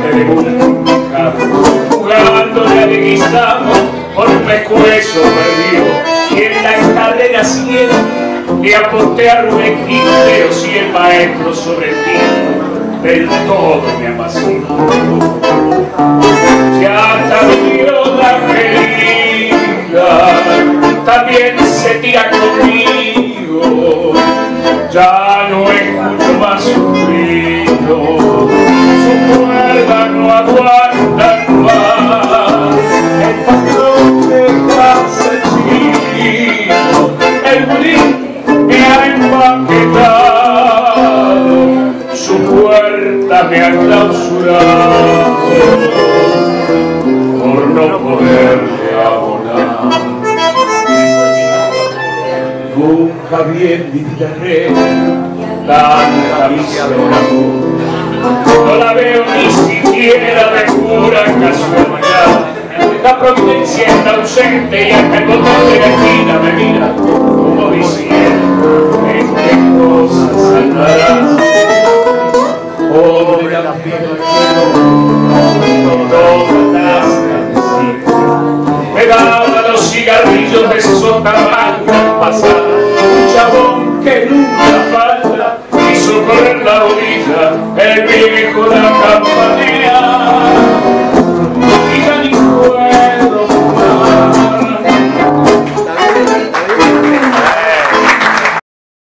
de nunca, jugando de adeguizamos por un pescuezo perdido, y en la carrera ciega le aposté a Rubén Quintero, si el maestro sobre ti del todo me amacina. Ya también la querida, también se tira conmigo, ya no escucho más sufrido, su cuerda no aguanta más, el patrón de casa chico, el budín me ha empaquetado, su puerta me ha clausurado por no poderle abonar. Nunca vi en mi vida tanta visión, no la veo ni siquiera de pura casualidad. La providencia está ausente y hasta el botón de la esquina me mira como diciendo en qué cosas andarás. Pobre la pegada a los cigarrillos de Sotamanga pasada, un chabón que nunca falta quiso correr la orilla, el viejo de la campana.